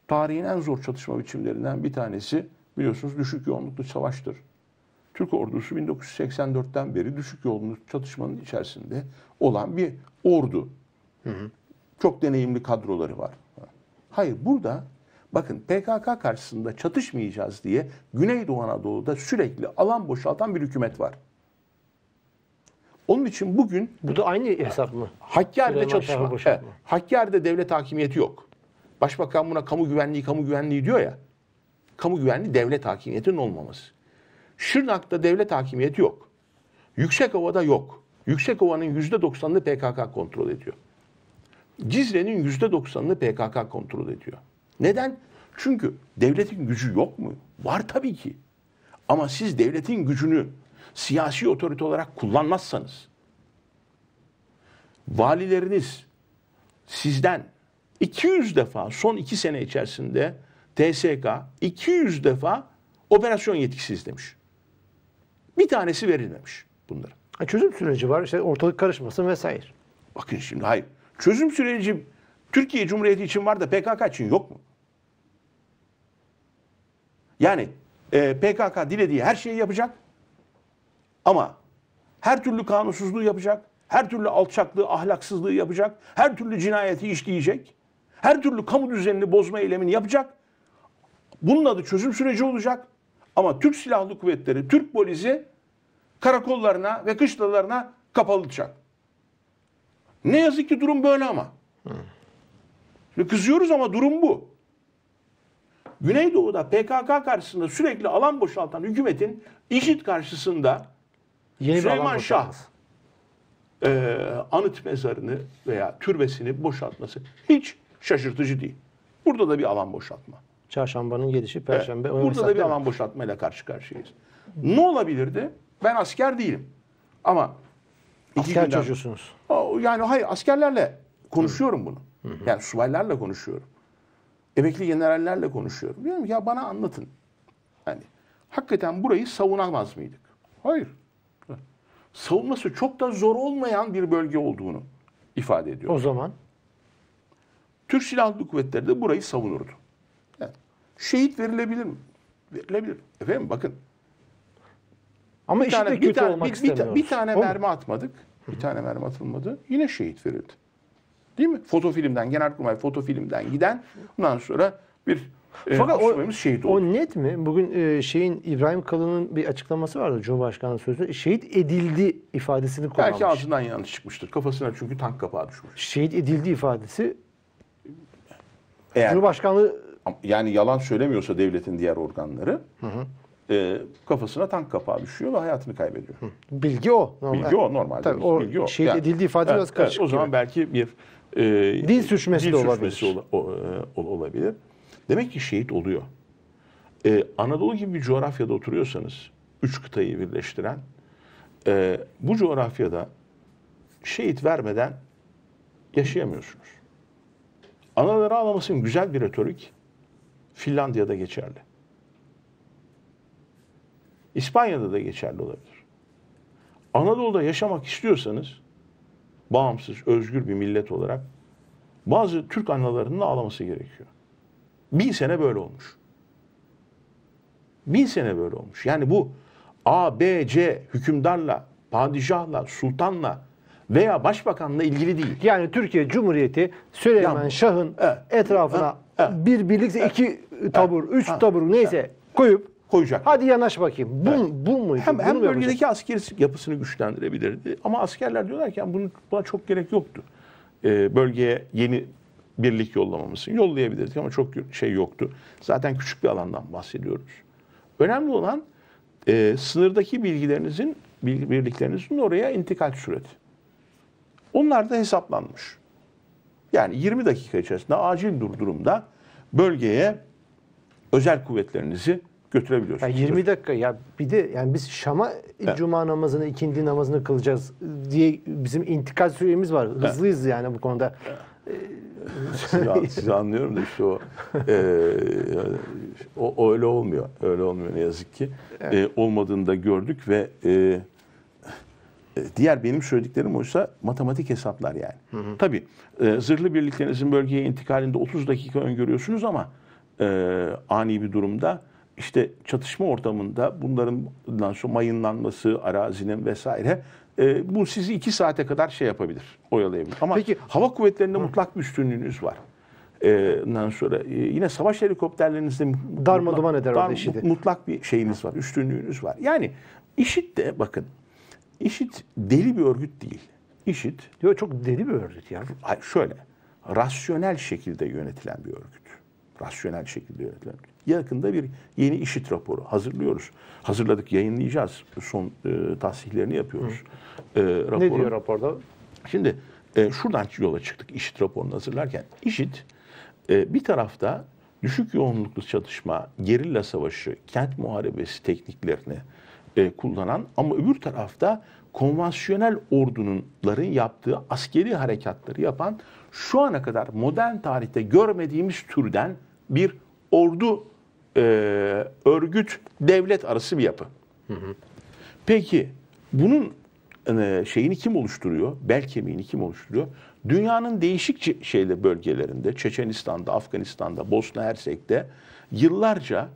tarihin en zor çatışma biçimlerinden bir tanesi biliyorsunuz düşük yoğunluklu savaştır. Türk ordusu 1984'ten beri düşük yoğunluklu çatışmanın içerisinde olan bir ordu. Çok deneyimli kadroları var. Hayır, burada bakın PKK karşısında çatışmayacağız diye Güneydoğu Anadolu'da sürekli alan boşaltan bir hükümet var. Onun için bugün
Bu da aynı hesap mı?
Hakkari'de
Süleyman Şah'ı
çatışma.
boşaltma.
Hakkari'de devlet hakimiyeti yok. Başbakan buna kamu güvenliği diyor ya. Kamu güvenliği devlet hakimiyetinin olmaması. Şırnak'ta devlet hakimiyeti yok. Yüksekova'da yok. Yüksekova'nın %90'ını PKK kontrol ediyor. Cizre'nin %90'ını PKK kontrol ediyor. Neden? Çünkü devletin gücü yok mu? Var tabii ki. Ama siz devletin gücünü siyasi otorite olarak kullanmazsanız, valileriniz sizden 200 defa son 2 sene içerisinde TSK 200 defa operasyon yetkisi istemiş. Bir tanesi verilmemiş bunların.
Çözüm süreci var. İşte ortalık karışmasın vesaire.
Bakın şimdi hayır. Çözüm süreci Türkiye Cumhuriyeti için var da PKK için yok mu? Yani PKK dilediği her şeyi yapacak ama her türlü kanunsuzluğu yapacak, her türlü alçaklığı, ahlaksızlığı yapacak, her türlü cinayeti işleyecek, her türlü kamu düzenini bozma eylemini yapacak. Bunun adı çözüm süreci olacak. Ama Türk Silahlı Kuvvetleri, Türk polisi karakollarına ve kışlalarına kapatılacak. Ne yazık ki durum böyle ama. Şimdi kızıyoruz ama durum bu. Güneydoğu'da PKK karşısında sürekli alan boşaltan hükümetin IŞİD karşısında
Yeni bir alan
Süleyman Şah
boşaltması.
anıt mezarını veya türbesini boşaltması hiç şaşırtıcı değil. Burada da bir alan boşaltma.
Çarşambanın gelişi Perşembe.
Burada da bir alan boşaltmayla karşı karşıyayız. Ne olabilirdi? Ben asker değilim. Ama
Asker çocuğusunuz.
Yani hayır, askerlerle konuşuyorum bunu. Yani subaylarla konuşuyorum. Emekli generallerle konuşuyorum. Diyorum ya bana anlatın. Yani hakikaten burayı savunamaz mıydık? Hayır. Savunması çok da zor olmayan bir bölge olduğunu ifade ediyor.
O zaman
Türk Silahlı Kuvvetleri de burayı savunurdu. Yani şehit verilebilir mi? Verilebilir. Efendim bakın.
ama işte kötü olmak istemiyoruz.
Bir tane mermi atmadık. Bir tane mermi atılmadı. Yine şehit verildi. Değil mi? Fotofilmden, Genelkurmay fotofilmden giden bundan sonra bir
fakat
subayımız şehit oldu.
O net mi? Bugün İbrahim Kalın'ın bir açıklaması vardı Cumhurbaşkanlığı sözü. Şehit edildi ifadesini kullanmış.
Belki ağzından yanlış çıkmıştır. Kafasına çünkü tank kapağı düşmüş.
Şehit edildi ifadesi
Eğer,
Cumhurbaşkanlığı
yani yalan söylemiyorsa devletin diğer organları kafasına tank kapağı düşüyor ve hayatını kaybediyor.
bilgi o.
Bilgi o normalde.
Tabii, o
bilgi o.
şehit edildiği ifade biraz karışık.
O zaman belki bir
dil sürçmesi de olabilir.
olabilir. Demek ki şehit oluyor. Anadolu gibi bir coğrafyada oturuyorsanız, 3 kıtayı birleştiren, bu coğrafyada şehit vermeden yaşayamıyorsunuz. Anaları ağlamasın güzel bir retorik Finlandiya'da geçerli. İspanya'da da geçerli olabilir. Anadolu'da yaşamak istiyorsanız bağımsız, özgür bir millet olarak bazı Türk analarının ağlaması gerekiyor. 1000 sene böyle olmuş. 1000 sene böyle olmuş. Yani bu A, B, C hükümdarla, padişahla, sultanla veya başbakanla ilgili değil.
Yani Türkiye Cumhuriyeti Süleyman Şah'ın etrafına bir birlikte 2 tabur, 3 tabur neyse koyacak. Hadi yanaş bakayım. Bu muydu?
Hem bölgedeki askeri yapısını güçlendirebilirdi. Ama askerler diyorlar ki buna çok gerek yoktu. Bölgeye yeni birlik yollamamızın. Yollayabilirdik ama çok şey yoktu. Zaten küçük bir alandan bahsediyoruz. Önemli olan sınırdaki birliklerinizin oraya intikal süreti. Onlar da hesaplanmış. Yani 20 dakika içerisinde acil durumda bölgeye özel kuvvetlerinizi götürebiliyorsunuz.
Yani 20 dakika ya bir de yani biz Şam'a cuma namazını, ikindi namazını kılacağız diye bizim intikal süremiz var. Hızlıyız yani bu konuda.
Sizi anlıyorum da işte o öyle olmuyor. Öyle olmuyor ne yazık ki. Olmadığını da gördük ve diğer benim söylediklerim oysa matematik hesaplar yani. Tabii zırhlı birliklerinizin bölgeye intikalinde 30 dakika öngörüyorsunuz ama ani bir durumda işte çatışma ortamında bundan sonra mayınlanması, arazinin vesaire bu sizi 2 saate kadar şey yapabilir, oyalayabilir. Ama
Peki,
hava kuvvetlerinde mutlak bir üstünlüğünüz var. Ondan sonra yine savaş helikopterlerinizde
darmadağın eder orada IŞİD'i.
mutlak bir şeyiniz var, üstünlüğünüz var. Yani IŞİD de bakın, IŞİD deli bir örgüt değil. IŞİD
Yok, çok deli bir örgüt ya.
şöyle, rasyonel şekilde yönetilen bir örgüt. Rasyonel şekilde yönetilen. Yakında bir yeni IŞİD raporu hazırlıyoruz. Hazırladık, yayınlayacağız. Son tahsihlerini yapıyoruz.
Ne diyor raporda?
Şimdi şuradan yola çıktık IŞİD raporunu hazırlarken. IŞİD bir tarafta düşük yoğunluklu çatışma, gerilla savaşı, kent muharebesi tekniklerini kullanan ama öbür tarafta konvansiyonel ordunların yaptığı askeri harekatları yapan şu ana kadar modern tarihte görmediğimiz türden bir ordu, örgüt, devlet arası bir yapı. Peki bunun şeyini kim oluşturuyor? Bel kemiğini kim oluşturuyor? Dünyanın değişik bölgelerinde, Çeçenistan'da, Afganistan'da, Bosna Hersek'te yıllarca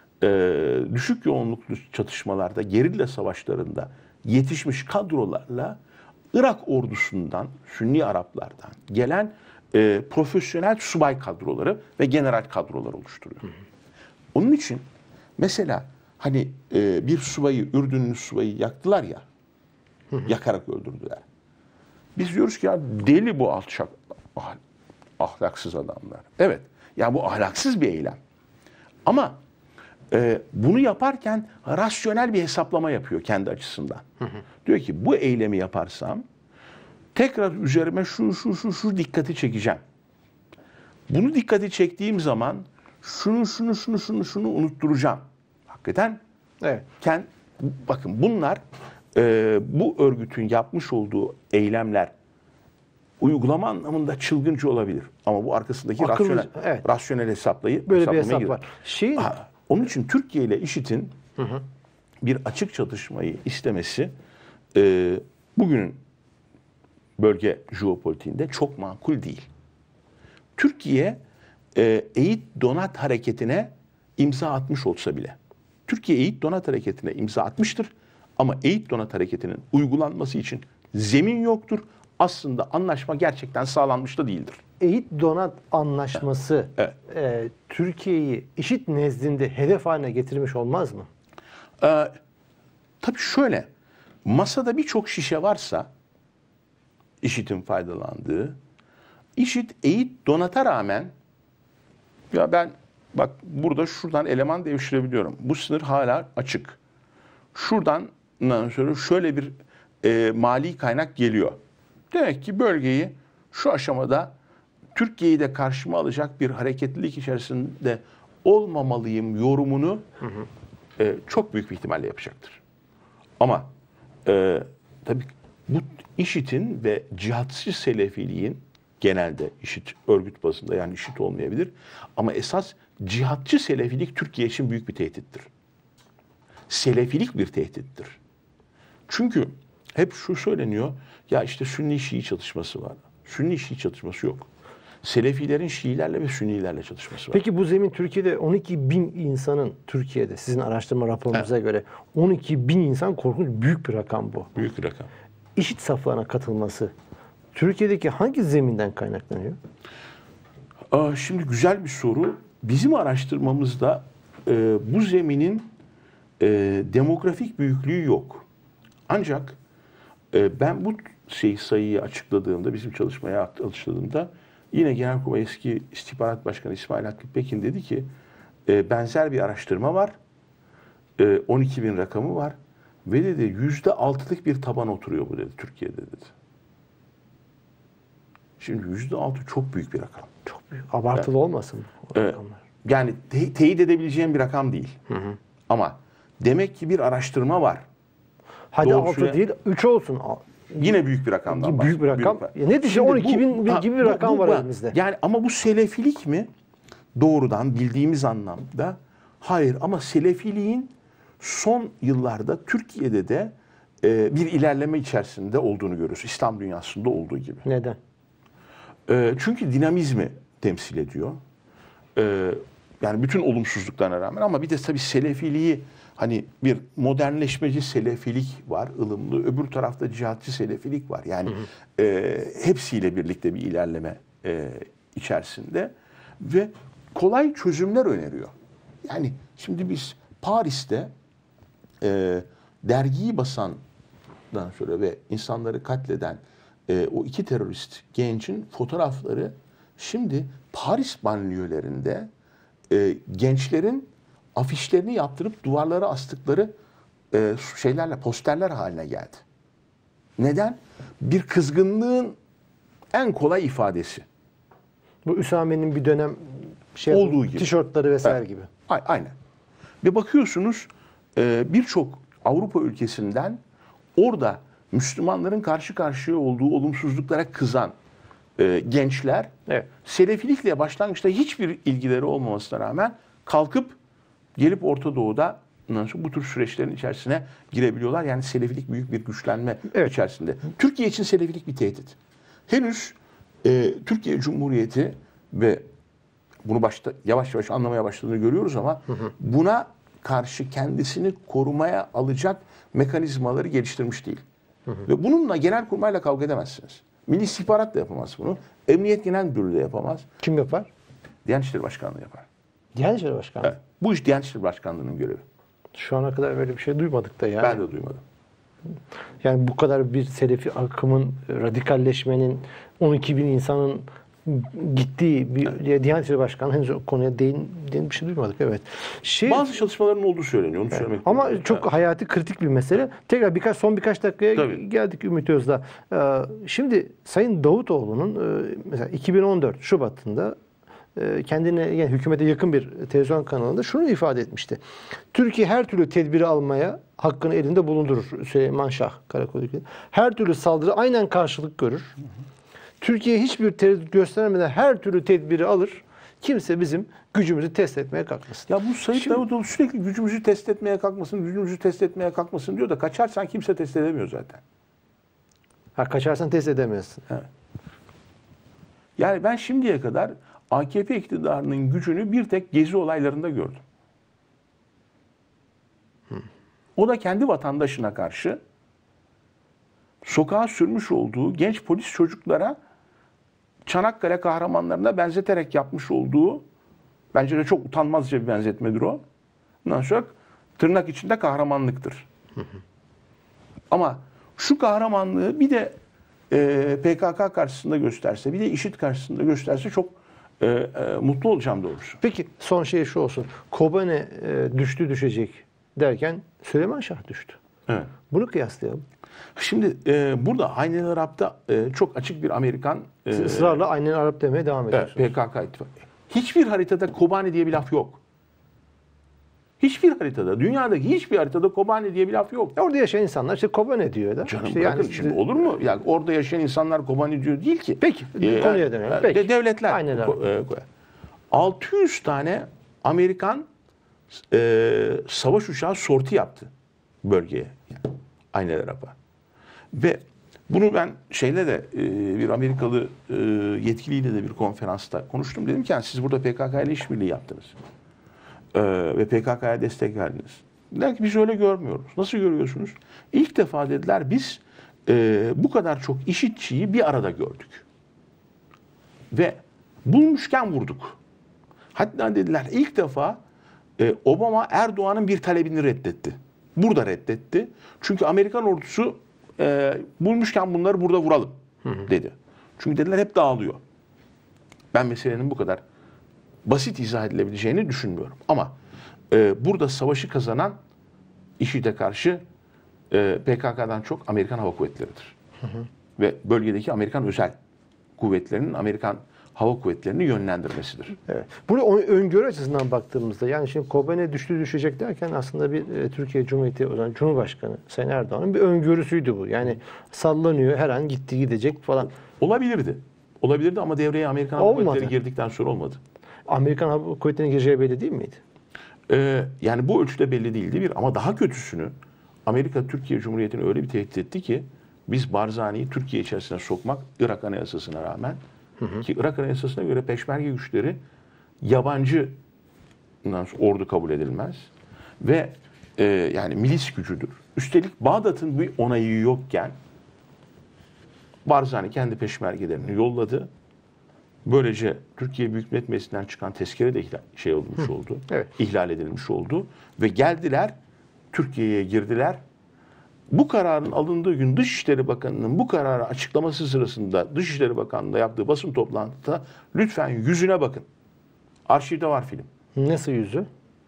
düşük yoğunluklu çatışmalarda, gerilla savaşlarında yetişmiş kadrolarla Irak ordusundan, Sünni Araplardan gelen profesyonel subay kadroları ve general kadrolar oluşturuyor. Onun için mesela hani bir subayı, Ürdünlü subayı yaktılar ya, yakarak öldürdüler. Biz diyoruz ki ya deli bu alçak, ahlaksız adamlar. Evet, ya bu ahlaksız bir eylem. Ama bunu yaparken rasyonel bir hesaplama yapıyor kendi açısından. Diyor ki bu eylemi yaparsam tekrar üzerime şu dikkati çekeceğim. Bunu dikkati çektiğim zaman şunu unutturacağım. Hakikaten
Evet.
bakın bunlar bu örgütün yapmış olduğu eylemler uygulama anlamında çılgınca olabilir. Ama bu arkasındaki rasyonel hesaplayıp
böyle bir hesap var.
Onun için Türkiye ile IŞİD'in bir açık çatışmayı istemesi bugünün bölge jeopolitiğinde çok makul değil. Türkiye Eğit Donat Hareketi'ne imza atmış olsa bile, Türkiye Eğit Donat Hareketi'ne imza atmıştır ama Eğit Donat Hareketi'nin uygulanması için zemin yoktur. Aslında anlaşma gerçekten sağlanmış da değildir.
Eğit Donat Anlaşması Türkiye'yi IŞİD nezdinde hedef haline getirmiş olmaz mı?
Tabii şöyle, masada birçok şişe varsa IŞİD'in faydalandığı, IŞİD Eğit Donat'a rağmen ya ben bak burada şuradan eleman devşirebiliyorum. Bu sınır hala açık. Şuradan sonra şöyle bir mali kaynak geliyor. Demek ki bölgeyi şu aşamada Türkiye'yi de karşıma alacak bir hareketlilik içerisinde olmamalıyım yorumunu çok büyük bir ihtimalle yapacaktır. Ama tabii bu IŞİD'in ve cihatçı selefiliğin genelde IŞİD örgüt bazında yani IŞİD olmayabilir ama esas cihatçı selefilik Türkiye için büyük bir tehdittir. Selefilik bir tehdittir. Çünkü hep şu söyleniyor, ya işte Sünni-Şii çatışması var. Sünni-Şii çatışması yok. Selefilerin Şiilerle ve Sünnilerle çatışması var.
Peki bu zemin Türkiye'de 12 bin insanın, Türkiye'de sizin araştırma raporunuza göre 12 bin insan, korkunç büyük bir rakam bu.
Büyük bir rakam.
IŞİD saflarına katılması Türkiye'deki hangi zeminden kaynaklanıyor?
Şimdi güzel bir soru. Bizim araştırmamızda bu zeminin demografik büyüklüğü yok. Ancak ben bu sayıyı açıkladığımda, bizim çalışmaya açıkladığımda yine Genelkurmay eski İstihbarat Başkanı İsmail Hakkı Pekin dedi ki benzer bir araştırma var. 12 bin rakamı var. Ve dedi %6'lık bir taban oturuyor bu dedi Türkiye'de dedi. Şimdi %6 çok büyük bir rakam.
Çok büyük. Abartılı olmasın o rakamlar.
Yani teyit edebileceğim bir rakam değil. Ama demek ki bir araştırma var.
Hadi
Doğrusuyla,
6 değil 3 olsun.
Yine büyük bir rakamdan
Büyük bir rakam. Ya ne diyeceğim, 12 bin gibi bir rakam var elimizde.
Yani ama bu selefilik mi? Doğrudan bildiğimiz anlamda. Hayır, ama selefiliğin son yıllarda Türkiye'de de bir ilerleme içerisinde olduğunu görüyoruz. İslam dünyasında olduğu gibi.
Neden?
Çünkü dinamizmi temsil ediyor. Yani bütün olumsuzluklarına rağmen, ama bir de tabii Selefiliği, hani bir modernleşmeci Selefilik var, ılımlı. Öbür tarafta cihatçı Selefilik var. Yani hepsiyle birlikte bir ilerleme içerisinde ve kolay çözümler öneriyor. Yani şimdi biz Paris'te dergiyi basandan sonra ve insanları katleden o iki terörist gencin fotoğrafları şimdi Paris banliyölerinde gençlerin afişlerini yaptırıp duvarlara astıkları posterler haline geldi. Neden? Bir kızgınlığın en kolay ifadesi.
Bu Üsame'nin bir dönem
olduğu gibi.
Tişörtleri vesaire
Evet.
gibi.
Aynen. Ve bakıyorsunuz birçok Avrupa ülkesinden orada Müslümanların karşı karşıya olduğu olumsuzluklara kızan gençler,
Evet.
Selefilikle başlangıçta hiçbir ilgileri olmamasına rağmen kalkıp gelip Orta Doğu'da bu tür süreçlerin içerisine girebiliyorlar. Yani Selefilik büyük bir güçlenme içerisinde. Türkiye için Selefilik bir tehdit. Henüz Türkiye Cumhuriyeti ve bunu yavaş yavaş anlamaya başladığını görüyoruz ama buna karşı kendisini korumaya alacak mekanizmaları geliştirmiş değil. Ve bununla Genelkurmay'la kavga edemezsiniz. Milli İstihbarat da yapamaz bunu. Emniyet Genel Müdürlüğü de yapamaz.
Kim yapar?
Diyanet İşleri Başkanlığı yapar.
Diyanet İşleri Başkanlığı.
Evet. Bu iş Diyanet İşleri Başkanlığı'nın görevi.
Şu ana kadar böyle bir şey duymadık da yani.
Ben de duymadım.
Yani bu kadar bir Selefi akımın, radikalleşmenin, 12 bin insanın gittiği bir Diyanet İşleri Başkanı henüz o konuya değin bir şey duymadık. Evet.
Bazı çalışmaların olduğu söyleniyor. Onu söylemek
ama
lazım.
çok hayati kritik bir mesele. Tekrar son birkaç dakikaya geldik Ümit Özdağ. Şimdi Sayın Davutoğlu'nun mesela 2014 Şubat'ında kendine, yani hükümete yakın bir televizyon kanalında şunu ifade etmişti. Türkiye her türlü tedbiri almaya hakkını elinde bulundurur. Süleyman Şah Karakolu. Her türlü saldırı aynen karşılık görür. Türkiye hiçbir tereddüt göstermeden her türlü tedbiri alır. Kimse bizim gücümüzü test etmeye kalkmasın.
Ya bu Sayın Davutoğlu sürekli gücümüzü test etmeye kalkmasın diyor da kaçarsan kimse test edemiyor zaten.
Kaçarsan test edemezsin.
Evet. Yani ben şimdiye kadar AKP iktidarının gücünü bir tek gezi olaylarında gördüm. O da kendi vatandaşına karşı sokağa sürmüş olduğu genç polis çocuklara Çanakkale kahramanlarına benzeterek yapmış olduğu, bence de çok utanmazca bir benzetmedir o. Bundan sonra tırnak içinde kahramanlıktır. Ama şu kahramanlığı bir de PKK karşısında gösterse, bir de IŞİD karşısında gösterse çok mutlu olacağım doğrusu.
Peki son şey şu olsun. Kobane düşecek derken Süleyman Şah düştü.
Evet.
Bunu kıyaslayalım.
Şimdi burada Aynel Arap'ta çok açık bir Amerikan...
ısrarla Aynel Arap demeye devam ediyor.
PKK ittifakı. Hiçbir haritada Kobane diye bir laf yok. Hiçbir haritada, dünyadaki hiçbir haritada Kobane diye bir laf yok.
Orada yaşayan insanlar işte Kobane diyor da.
Canım
işte
bırakın şimdi olur mu? Yani orada yaşayan insanlar Kobane diyor değil ki.
Peki konuya dönelim. Peki.
Devletler.
Aynen öyle.
600 tane Amerikan savaş uçağı sorti yaptı bölgeye. Yani, Aynel Arap'a. Ve bunu ben bir Amerikalı yetkiliyle de bir konferansta konuştum. Dedim ki yani siz burada PKK ile işbirliği yaptınız. Ve PKK'ya destek verdiniz. Dediler ki biz öyle görmüyoruz. Nasıl görüyorsunuz? İlk defa dediler biz bu kadar çok IŞİD'çiyi bir arada gördük. Ve bulmuşken vurduk. Hatta dediler ilk defa Obama Erdoğan'ın bir talebini reddetti. Burada reddetti. Çünkü Amerikan ordusu bulmuşken bunları burada vuralım dedi. Çünkü dediler hep dağılıyor. Ben meselenin bu kadar basit izah edilebileceğini düşünmüyorum. Ama burada savaşı kazanan IŞİD'e karşı PKK'dan çok Amerikan Hava Kuvvetleri'dir. Ve bölgedeki Amerikan özel kuvvetlerinin Amerikan Hava Kuvvetleri'ni yönlendirmesidir.
Evet. Burada öngörü açısından baktığımızda yani şimdi Kobane düşecek derken aslında bir Türkiye Cumhuriyeti o zaman Cumhurbaşkanı Sayın Erdoğan'ın bir öngörüsüydü bu. Yani sallanıyor, her an gidecek falan.
Olabilirdi. Olabilirdi ama devreye Amerikan Hava Kuvvetleri girdikten sonra olmadı.
Amerikan Hava Kuvvetleri'nin gireceği belli değil miydi?
Yani bu ölçüde belli değildi bir ama daha kötüsünü Amerika Türkiye Cumhuriyeti'ni öyle bir tehdit etti ki biz Barzani'yi Türkiye içerisine sokmak Irak Anayasası'na rağmen ki Irak Anayasası'na göre peşmerge güçleri yabancı ordu kabul edilmez. Ve yani milis gücüdür. Üstelik Bağdat'ın bir onayı yokken Barzani kendi peşmergelerini yolladı. Böylece Türkiye Büyük Millet Meclisi'nden çıkan tezkere de olmuş oldu.
Evet.
İhlal edilmiş oldu. Ve geldiler, Türkiye'ye girdiler. Bu kararın alındığı gün Dışişleri Bakanı'nın bu kararı açıklaması sırasında Dışişleri Bakanı'nda yaptığı basın toplantısında lütfen yüzüne bakın. Arşivde var film.
Nasıl yüzü?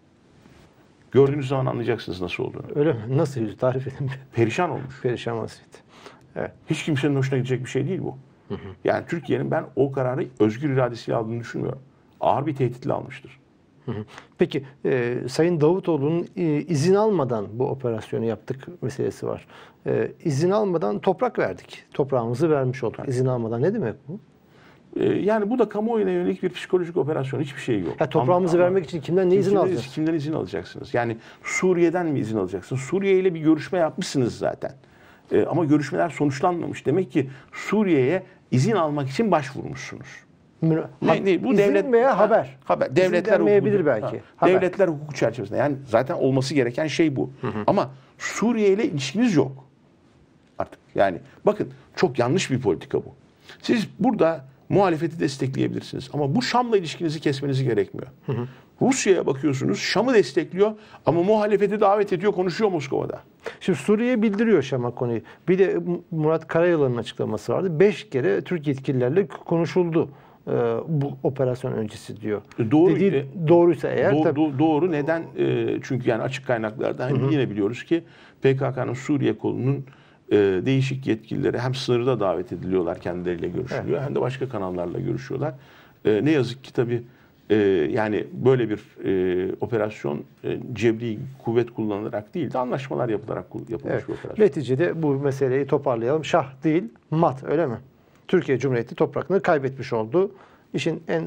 Gördüğünüz zaman anlayacaksınız nasıl olduğunu.
Öyle mi? Nasıl yüzü? Tarif edin.
Perişan olmuş.
Perişan vaziyette. Evet.
Hiç kimsenin hoşuna gidecek bir şey değil bu. Yani Türkiye'nin ben o kararı özgür iradesiyle aldığını düşünmüyorum. Ağır bir tehditle almıştır.
Peki Sayın Davutoğlu'nun izin almadan bu operasyonu yaptık meselesi var. İzin almadan toprak verdik. Toprağımızı vermiş olduk. Evet. İzin almadan ne demek bu?
Yani bu da kamuoyuna yönelik bir psikolojik operasyon. Hiçbir şey yok.
Ya toprağımızı vermek için kimden ne izin alacağız?
Kimden izin alacaksınız? Yani Suriye'den mi izin alacaksınız? Suriye ile bir görüşme yapmışsınız zaten. Ama görüşmeler sonuçlanmamış. Demek ki Suriye'ye izin almak için başvurmuşsunuz.
Bu
izin
devlet veya haber.
Haber.
Devletler hukuku belki.
Devletler hukuku çerçevesinde. Yani zaten olması gereken şey bu. Ama Suriye ile ilişkiniz yok. Artık yani bakın çok yanlış bir politika bu. Siz burada muhalefeti destekleyebilirsiniz ama bu Şam'la ilişkinizi kesmeniz gerekmiyor. Rusya'ya bakıyorsunuz, Şam'ı destekliyor ama muhalefeti davet ediyor, konuşuyor Moskova'da.
Şimdi Suriye bildiriyor Şam'a konuyu. Bir de Murat Karayılan'ın açıklaması vardı. 5 kere Türk yetkililerle konuşuldu bu operasyon öncesi diyor.
Doğru.
Doğruysa eğer
doğru. Neden? Çünkü yani açık kaynaklarda yine biliyoruz ki PKK'nın Suriye kolunun değişik yetkilileri hem sınırda davet ediliyorlar, kendileriyle görüşülüyor, hem de başka kanallarla görüşüyorlar. Ne yazık ki tabii yani böyle bir operasyon cebri kuvvet kullanılarak değil de anlaşmalar yapılarak yapılmış bir operasyon.
Neticede bu meseleyi toparlayalım. Şah değil, mat, öyle mi? Türkiye Cumhuriyeti topraklarını kaybetmiş oldu. İşin en...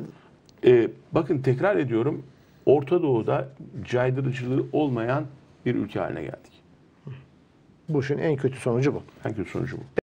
Bakın tekrar ediyorum, Orta Doğu'da caydırıcılığı olmayan bir ülke haline geldik.
Bu işin en kötü sonucu bu.
En kötü sonucu bu.